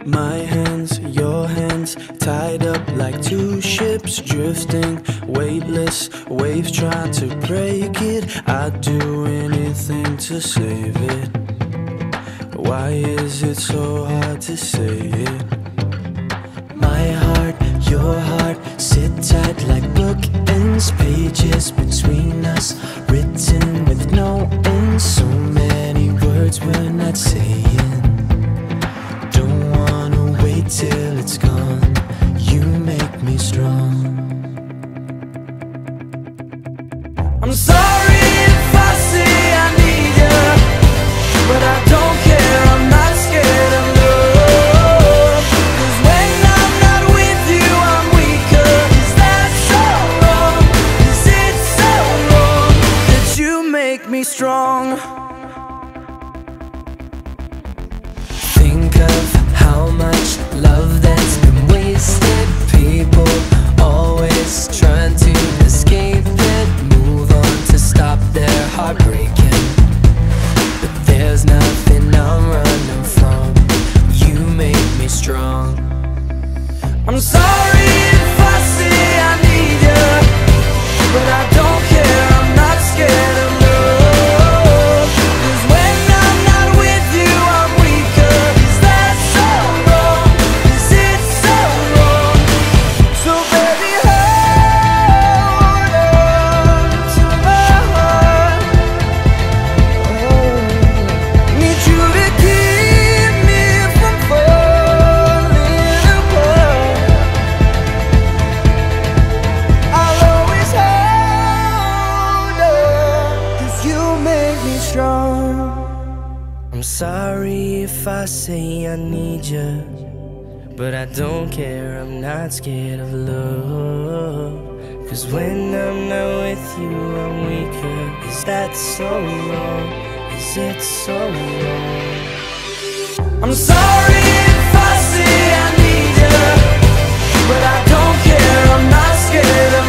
My hands, your hands, tied up like two ships drifting, weightless, waves try to break it. I'd do anything to save it. Why is it so hard to say it? My heart, your heart, sit tight like bookends, pages between us, written with no end. So many words we're not saying. Don't wanna wait till it's gone. You make me strong. I'm sorry if I say I need you, but I don't care, I'm not scared of love. 'Cause when I'm not with you, I'm weaker. Is that so wrong? Is it so wrong that you make me strong? Think of how much love that's been wasted. People always trying to escape it, move on to stop their heart breaking. But there's nothing I'm running from. You make me strong. I'm sorry if I say I need you, but I don't care, I'm not scared of love. 'Cause when I'm not with you, I'm weaker. Is that so wrong? Is it so wrong? So baby, hold on to my heart. Need you to keep me from falling apart. I'll always hold on, 'cause you make me strong. I'm sorry if I say I need you, but I don't care, I'm not scared of love. 'Cause when I'm not with you, I'm weaker. Is that so wrong? Is it so wrong? I'm sorry if I say I need you, but I don't care, I'm not scared of